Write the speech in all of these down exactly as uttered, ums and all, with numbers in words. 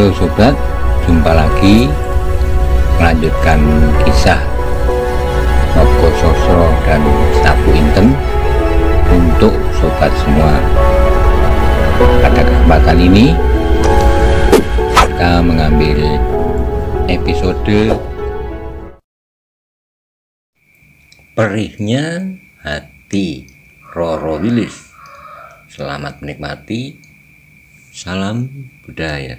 Halo sobat, jumpa lagi melanjutkan kisah Nogo Sosro dan Stapu Inten untuk sobat semua. Pada kesempatan ini kita mengambil episode Perihnya Hati Roro Wilis. Selamat menikmati. Salam budaya.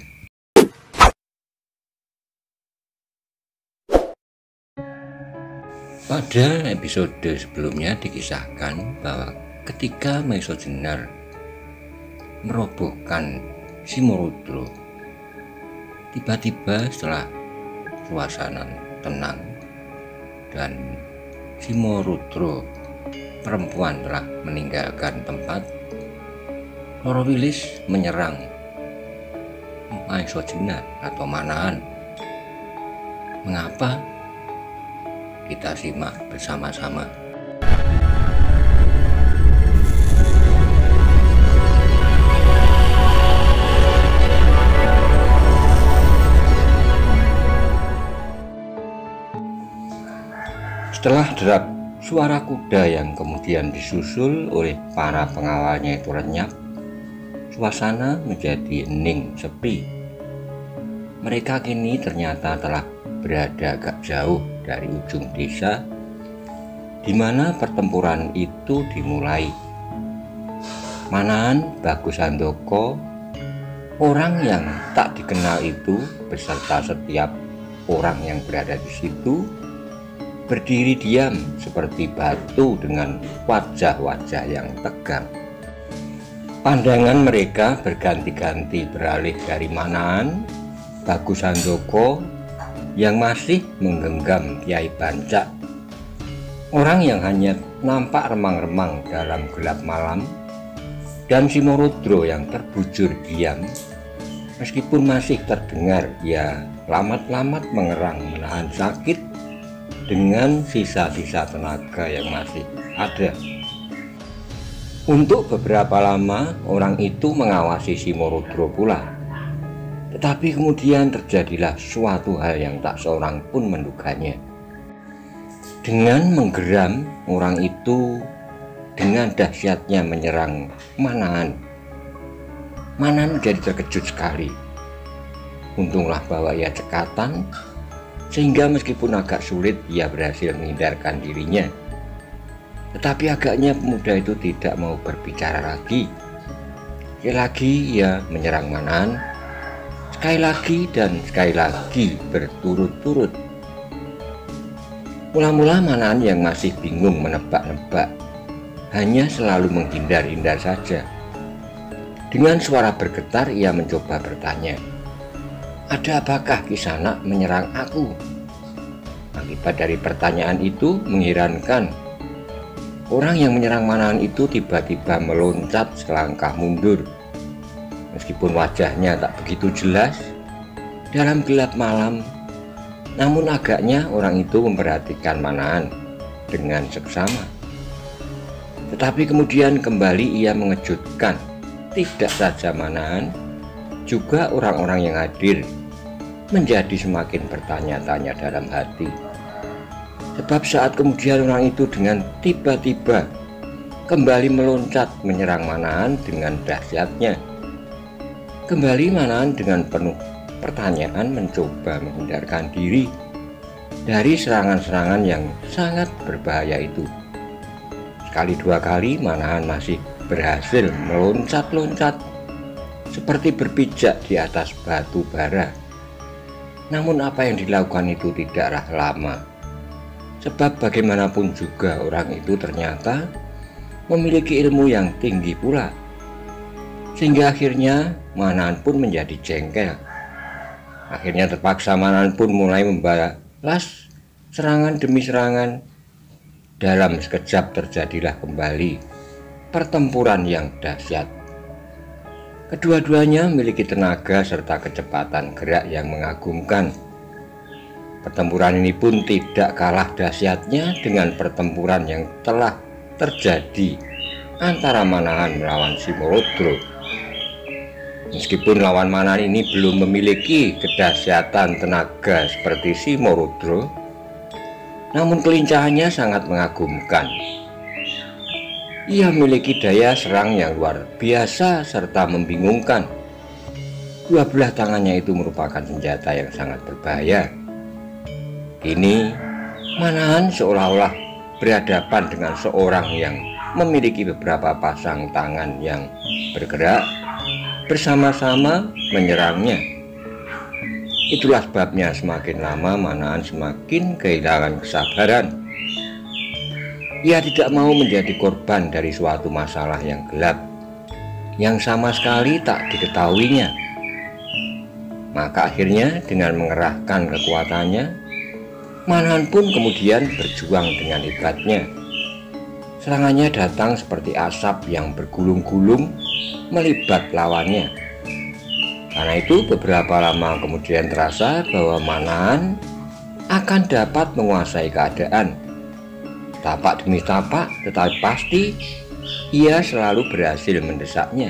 Pada episode sebelumnya dikisahkan bahwa ketika Maisa Jenar merobohkan Simorudro, tiba-tiba setelah suasana tenang dan Simorudro perempuan telah meninggalkan tempat, Roro Wilis menyerang Maisa Jenar atau Manahan. Mengapa? Kita simak bersama-sama. Setelah derap suara kuda yang kemudian disusul oleh para pengawalnya itu lenyap, suasana menjadi hening sepi. Mereka kini ternyata telah berada agak jauh dari ujung desa di mana pertempuran itu dimulai. Manahan Bagus Handoko, orang yang tak dikenal itu beserta setiap orang yang berada di situ, berdiri diam seperti batu dengan wajah-wajah yang tegang. Pandangan mereka berganti-ganti beralih dari Manahan Bagus Handoko yang masih menggenggam Kyai Bancak, orang yang hanya nampak remang-remang dalam gelap malam, dan Simorudro yang terbujur diam meskipun masih terdengar ia lamat-lamat mengerang menahan sakit dengan sisa-sisa tenaga yang masih ada. Untuk beberapa lama orang itu mengawasi Simorudro pula, tetapi kemudian terjadilah suatu hal yang tak seorang pun menduganya. Dengan menggeram, orang itu dengan dahsyatnya menyerang Manahan. Manahan menjadi terkejut sekali. Untunglah bahwa ia cekatan, sehingga meskipun agak sulit ia berhasil menghindarkan dirinya. Tetapi agaknya pemuda itu tidak mau berbicara lagi. Sekali lagi ia menyerang Manahan, sekali lagi dan sekali lagi berturut-turut. Mula-mula Manahan yang masih bingung menebak-nebak hanya selalu menghindar-hindar saja. Dengan suara bergetar ia mencoba bertanya, "Ada apakah Kisanak menyerang aku?" Akibat dari pertanyaan itu mengherankan. Orang yang menyerang Manahan itu tiba-tiba meloncat selangkah mundur. Meskipun wajahnya tak begitu jelas dalam gelap malam, namun agaknya orang itu memperhatikan Manahan dengan seksama. Tetapi kemudian kembali ia mengejutkan tidak saja Manahan, juga orang-orang yang hadir menjadi semakin bertanya-tanya dalam hati. Sebab saat kemudian orang itu dengan tiba-tiba kembali meloncat menyerang Manahan dengan dahsyatnya. Kembali Manahan dengan penuh pertanyaan mencoba menghindarkan diri dari serangan-serangan yang sangat berbahaya itu. Sekali dua kali Manahan masih berhasil meloncat-loncat seperti berpijak di atas batu bara. Namun apa yang dilakukan itu tidaklah lama. Sebab bagaimanapun juga orang itu ternyata memiliki ilmu yang tinggi pula. Sehingga akhirnya Manahan pun menjadi jengkel. Akhirnya terpaksa Manahan pun mulai membalas serangan demi serangan. Dalam sekejap terjadilah kembali pertempuran yang dahsyat. Kedua-duanya memiliki tenaga serta kecepatan gerak yang mengagumkan. Pertempuran ini pun tidak kalah dahsyatnya dengan pertempuran yang telah terjadi antara Manahan melawan Simorudro. Meskipun lawan Manahan ini belum memiliki kedahsyatan tenaga seperti si Simorudro, namun kelincahannya sangat mengagumkan. Ia memiliki daya serang yang luar biasa serta membingungkan. Dua belah tangannya itu merupakan senjata yang sangat berbahaya. Kini Manahan seolah-olah berhadapan dengan seorang yang memiliki beberapa pasang tangan yang bergerak bersama-sama menyerangnya. Itulah sebabnya semakin lama Manahan semakin kehilangan kesabaran. Ia tidak mau menjadi korban dari suatu masalah yang gelap yang sama sekali tak diketahuinya. Maka akhirnya dengan mengerahkan kekuatannya, Manahan pun kemudian berjuang dengan hebatnya. Serangannya datang seperti asap yang bergulung-gulung melibat lawannya. Karena itu beberapa lama kemudian terasa bahwa Manahan akan dapat menguasai keadaan. Tapak demi tapak, tetapi pasti ia selalu berhasil mendesaknya.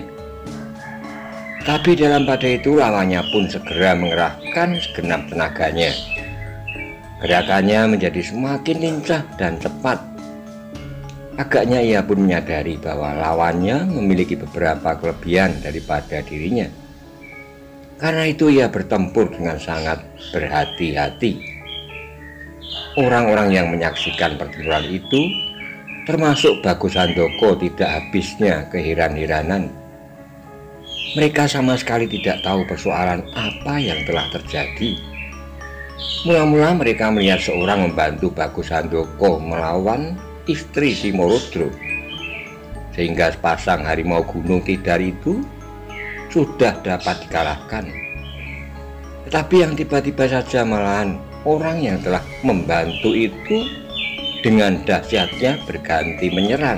Tapi dalam pada itu lawannya pun segera mengerahkan segenap tenaganya. Gerakannya menjadi semakin lincah dan cepat. Agaknya ia pun menyadari bahwa lawannya memiliki beberapa kelebihan daripada dirinya. Karena itu ia bertempur dengan sangat berhati-hati. Orang-orang yang menyaksikan pertempuran itu, termasuk Bagus Handoko, tidak habisnya keheran-heranan. Mereka sama sekali tidak tahu persoalan apa yang telah terjadi. Mula-mula mereka melihat seorang membantu Bagus Handoko melawan istri Simorudro, sehingga sepasang harimau gunung tidar itu sudah dapat dikalahkan. Tetapi yang tiba-tiba saja malahan orang yang telah membantu itu dengan dahsyatnya berganti menyerang.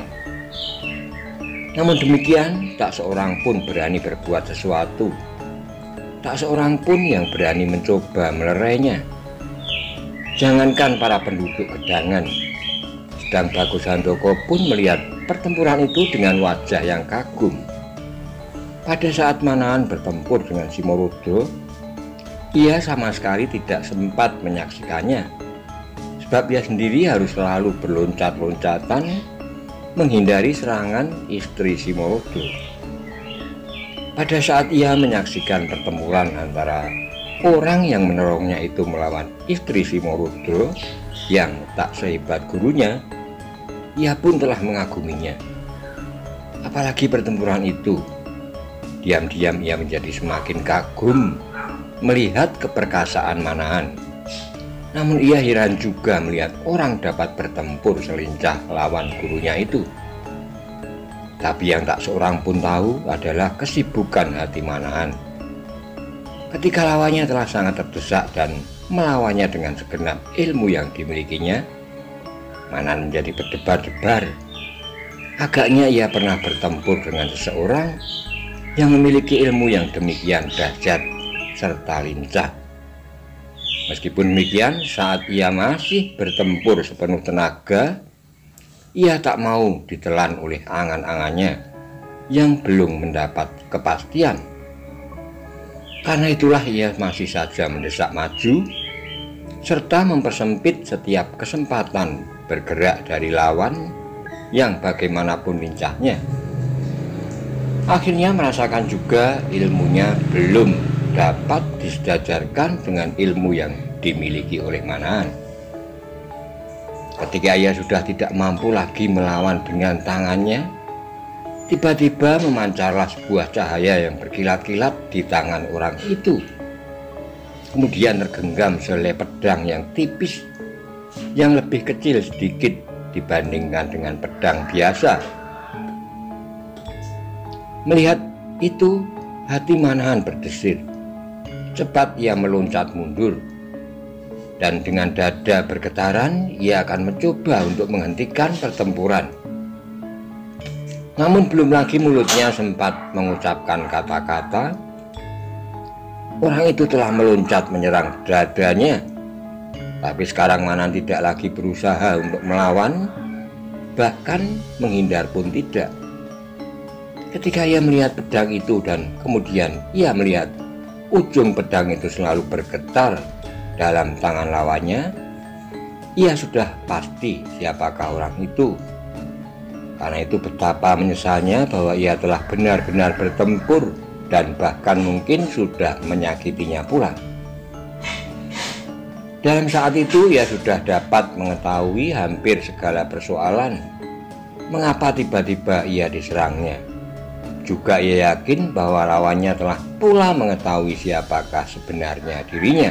Namun demikian, tak seorang pun berani berbuat sesuatu. Tak seorang pun yang berani mencoba melerainya. Jangankan para penduduk Gedangan, sedang Bagus Handoko pun melihat pertempuran itu dengan wajah yang kagum. Pada saat Manahan bertempur dengan Simorudro, ia sama sekali tidak sempat menyaksikannya, sebab ia sendiri harus selalu berloncat-loncatan menghindari serangan istri Simorudro. Pada saat ia menyaksikan pertempuran antara orang yang menolongnya itu melawan istri Simorudro yang tak sehebat gurunya, ia pun telah mengaguminya. Apalagi pertempuran itu, diam-diam ia menjadi semakin kagum melihat keperkasaan Manahan. Namun ia heran juga melihat orang dapat bertempur selincah lawan gurunya itu. Tapi yang tak seorang pun tahu adalah kesibukan hati Manahan. Ketika lawannya telah sangat terdesak dan melawannya dengan segenap ilmu yang dimilikinya, Manahan menjadi berdebar-debar. Agaknya ia pernah bertempur dengan seseorang yang memiliki ilmu yang demikian dahsyat serta lincah. Meskipun demikian, saat ia masih bertempur sepenuh tenaga, ia tak mau ditelan oleh angan-angannya yang belum mendapat kepastian. Karena itulah ia masih saja mendesak maju serta mempersempit setiap kesempatan bergerak dari lawan yang bagaimanapun lincahnya. Akhirnya merasakan juga ilmunya belum dapat disejajarkan dengan ilmu yang dimiliki oleh Manahan. Ketika ia sudah tidak mampu lagi melawan dengan tangannya, tiba-tiba memancarlah sebuah cahaya yang berkilat-kilat di tangan orang itu. Kemudian tergenggam selai pedang yang tipis, yang lebih kecil sedikit dibandingkan dengan pedang biasa. Melihat itu, hati Manahan berdesir. Cepat ia meloncat mundur, dan dengan dada bergetaran ia akan mencoba untuk menghentikan pertempuran. Namun belum lagi mulutnya sempat mengucapkan kata-kata, orang itu telah meloncat menyerang dadanya. Tapi sekarang Manahan tidak lagi berusaha untuk melawan, bahkan menghindar pun tidak. Ketika ia melihat pedang itu dan kemudian ia melihat ujung pedang itu selalu bergetar dalam tangan lawannya, ia sudah pasti siapakah orang itu. Karena itu betapa menyesalnya bahwa ia telah benar-benar bertempur dan bahkan mungkin sudah menyakitinya pula. Dalam saat itu ia sudah dapat mengetahui hampir segala persoalan mengapa tiba-tiba ia diserangnya. Juga ia yakin bahwa lawannya telah pula mengetahui siapakah sebenarnya dirinya.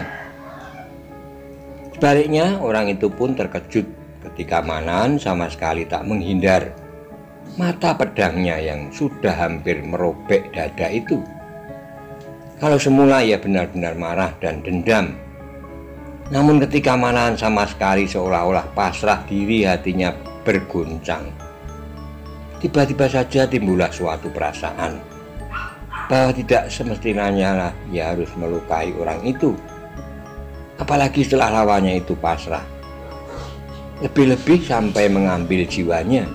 Sebaliknya, orang itu pun terkejut ketika Manahan sama sekali tak menghindar mata pedangnya yang sudah hampir merobek dada itu. Kalau semula ia benar-benar marah dan dendam, namun ketika Manahan sama sekali seolah-olah pasrah diri, hatinya berguncang. Tiba-tiba saja timbullah suatu perasaan bahwa tidak semestinya lah ia harus melukai orang itu, apalagi setelah lawannya itu pasrah, lebih-lebih sampai mengambil jiwanya.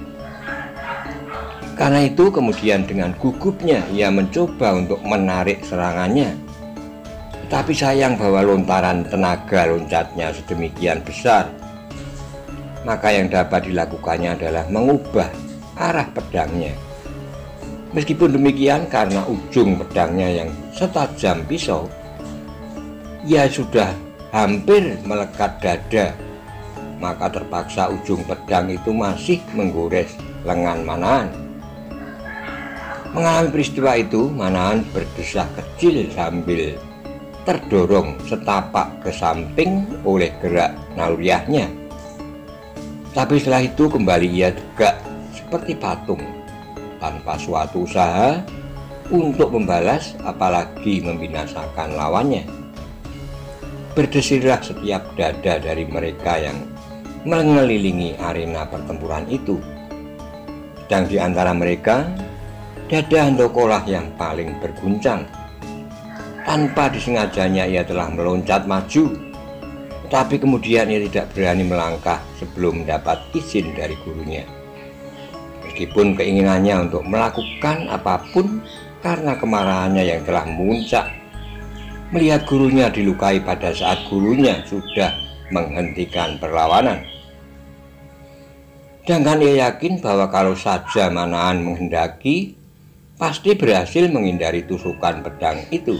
Karena itu kemudian dengan gugupnya ia mencoba untuk menarik serangannya. Tapi sayang bahwa lontaran tenaga loncatnya sedemikian besar, maka yang dapat dilakukannya adalah mengubah arah pedangnya. Meskipun demikian, karena ujung pedangnya yang setajam pisau, ia sudah hampir melekat dada, maka terpaksa ujung pedang itu masih menggores lengan Manahan. Mengalami peristiwa itu, Manahan berdesah kecil sambil terdorong setapak ke samping oleh gerak naluriahnya. Tapi setelah itu kembali ia tegak seperti patung, tanpa suatu usaha untuk membalas apalagi membinasakan lawannya. Berdesirlah setiap dada dari mereka yang mengelilingi arena pertempuran itu. Dan di antara mereka, dada Handokolah yang paling berguncang. Tanpa disengajanya ia telah meloncat maju, tapi kemudian ia tidak berani melangkah sebelum mendapat izin dari gurunya. Meskipun keinginannya untuk melakukan apapun karena kemarahannya yang telah memuncak melihat gurunya dilukai pada saat gurunya sudah menghentikan perlawanan. Sedangkan ia yakin bahwa kalau saja Manahan menghendaki, pasti berhasil menghindari tusukan pedang itu.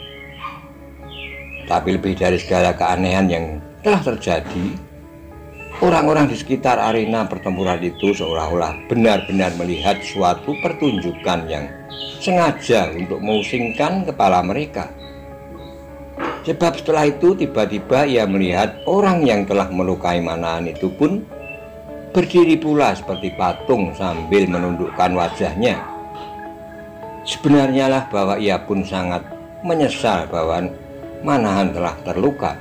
Tapi lebih dari segala keanehan yang telah terjadi, orang-orang di sekitar arena pertempuran itu seolah-olah benar-benar melihat suatu pertunjukan yang sengaja untuk memusingkan kepala mereka. Sebab setelah itu tiba-tiba ia melihat orang yang telah melukai Manahan itu pun berdiri pula seperti patung sambil menundukkan wajahnya. Sebenarnya lah bahwa ia pun sangat menyesal bahwa Manahan telah terluka.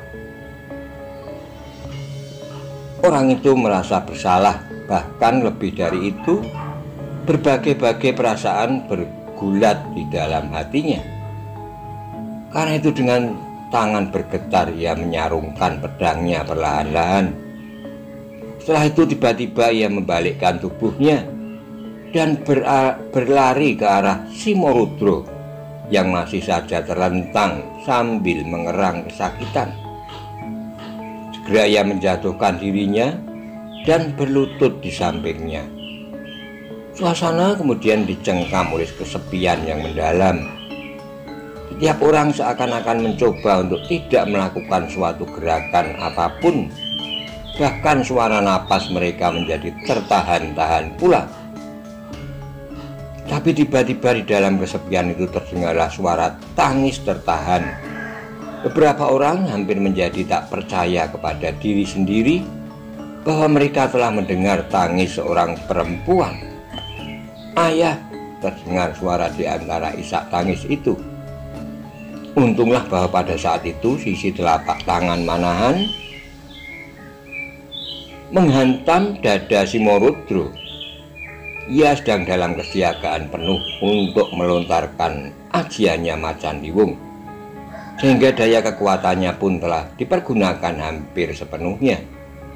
Orang itu merasa bersalah, bahkan lebih dari itu, berbagai-bagai perasaan bergulat di dalam hatinya. Karena itu dengan tangan bergetar ia menyarungkan pedangnya perlahan-lahan. Setelah itu tiba-tiba ia membalikkan tubuhnya dan berlari ke arah Simorudro yang masih saja terlentang sambil mengerang kesakitan. Segera ia menjatuhkan dirinya dan berlutut di sampingnya. Suasana kemudian dicengkam oleh kesepian yang mendalam. Setiap orang seakan-akan mencoba untuk tidak melakukan suatu gerakan apapun. Bahkan suara napas mereka menjadi tertahan-tahan pula. Tapi tiba-tiba di dalam kesepian itu terdengarlah suara tangis tertahan. Beberapa orang hampir menjadi tak percaya kepada diri sendiri bahwa mereka telah mendengar tangis seorang perempuan. "Ayah!" terdengar suara di antara isak tangis itu. Untunglah bahwa pada saat itu sisi telapak tangan Manahan menghantam dada Simorudro. Ia sedang dalam kesiagaan penuh untuk melontarkan ajiannya Macan Diwung, sehingga daya kekuatannya pun telah dipergunakan hampir sepenuhnya.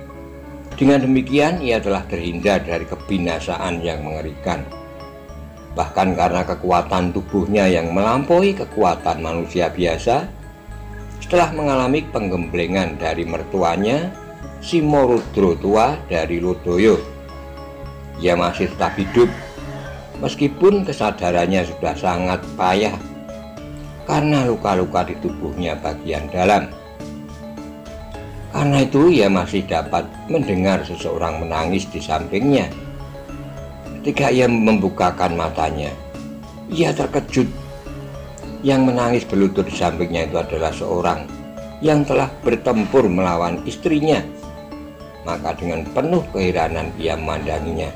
Dengan demikian ia telah terhindar dari kebinasaan yang mengerikan. Bahkan karena kekuatan tubuhnya yang melampaui kekuatan manusia biasa, setelah mengalami penggemblengan dari mertuanya, Simorudro tua dari Lodaya, ia masih tetap hidup meskipun kesadarannya sudah sangat payah karena luka-luka di tubuhnya bagian dalam. Karena itu ia masih dapat mendengar seseorang menangis di sampingnya. Ketika ia membukakan matanya, ia terkejut. Yang menangis berlutut di sampingnya itu adalah seorang yang telah bertempur melawan istrinya. Maka dengan penuh keheranan ia memandanginya.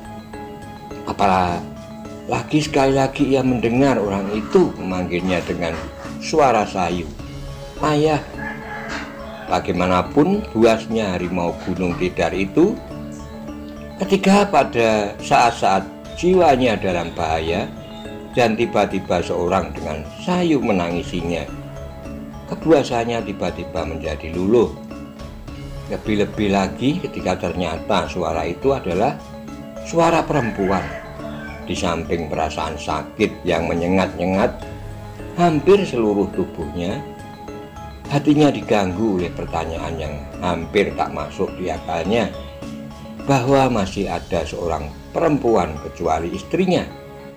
Apalagi sekali lagi ia mendengar orang itu memanggilnya dengan suara sayu, "Ayah." Bagaimanapun buasnya harimau Gunung Tidar itu, ketika pada saat-saat jiwanya dalam bahaya dan tiba-tiba seorang dengan sayu menangisinya, kebuasannya tiba-tiba menjadi luluh. Lebih-lebih lagi ketika ternyata suara itu adalah suara perempuan. Di samping perasaan sakit yang menyengat-nyengat hampir seluruh tubuhnya, hatinya diganggu oleh pertanyaan yang hampir tak masuk di akalnya, bahwa masih ada seorang perempuan kecuali istrinya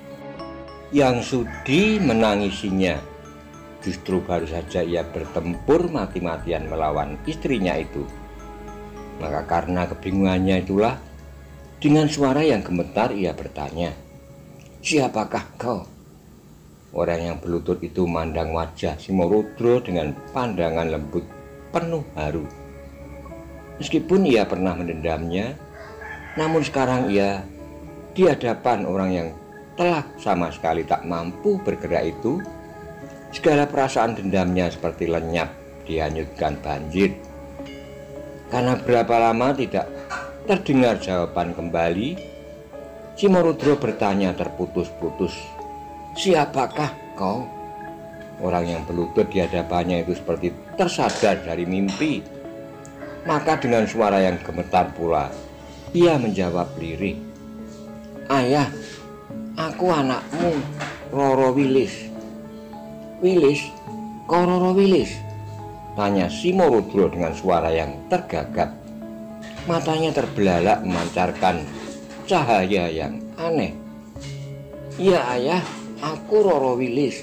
yang sudi menangisinya. Justru baru saja ia bertempur mati-matian melawan istrinya itu. Maka karena kebingungannya itulah, dengan suara yang gemetar ia bertanya, "Siapakah kau?" Orang yang berlutut itu memandang wajah Simorudro dengan pandangan lembut penuh haru. Meskipun ia pernah mendendamnya, namun sekarang ia di hadapan orang yang telah sama sekali tak mampu bergerak itu, segala perasaan dendamnya seperti lenyap dihanyutkan banjir. Karena berapa lama tidak terdengar jawaban kembali, Simorudro bertanya terputus-putus, "Siapakah kau?" Orang yang berlutut di hadapannya itu seperti tersadar dari mimpi. Maka dengan suara yang gemetar pula, ia menjawab lirih, "Ayah, aku anakmu, Roro Wilis." "Wilis? Kau Roro Wilis?" tanya Simorudro dengan suara yang tergagap. Matanya terbelalak memancarkan cahaya yang aneh. "Iya ayah, aku Roro Wilis."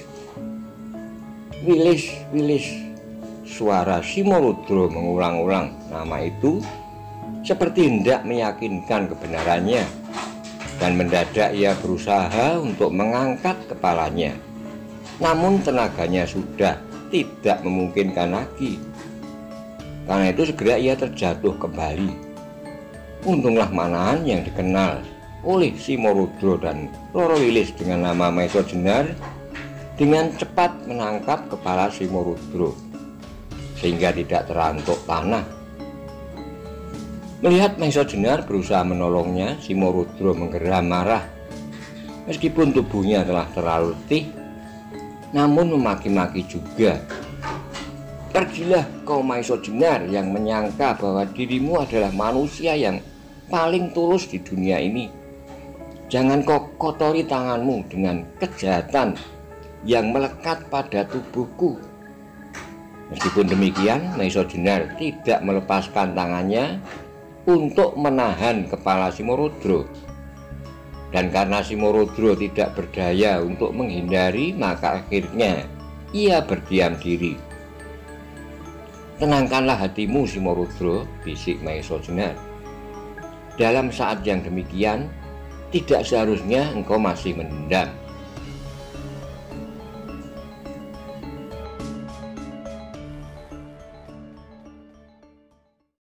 "Wilis, Wilis." Suara Simorudro mengulang-ulang nama itu seperti hendak meyakinkan kebenarannya, dan mendadak ia berusaha untuk mengangkat kepalanya. Namun tenaganya sudah tidak memungkinkan lagi. Karena itu segera ia terjatuh kembali. Untunglah Manahan yang dikenal oleh Simorudro dan Roro Wilis dengan nama Maiso Jenar dengan cepat menangkap kepala Simorudro sehingga tidak terantuk tanah. Melihat Maiso Jenar berusaha menolongnya, Simorudro menggeram marah. Meskipun tubuhnya telah terlalu letih, namun memaki-maki juga. "Pergilah kau Maiso Jenar yang menyangka bahwa dirimu adalah manusia yang paling tulus di dunia ini. Jangan kau kotori tanganmu dengan kejahatan yang melekat pada tubuhku." Meskipun demikian, Maiso Jenar tidak melepaskan tangannya untuk menahan kepala Simorudro. Dan karena Simorudro tidak berdaya untuk menghindari, maka akhirnya ia berdiam diri. "Tenangkanlah hatimu Simorudro," bisik Maiso Jenar. "Dalam saat yang demikian, tidak seharusnya engkau masih mendendam.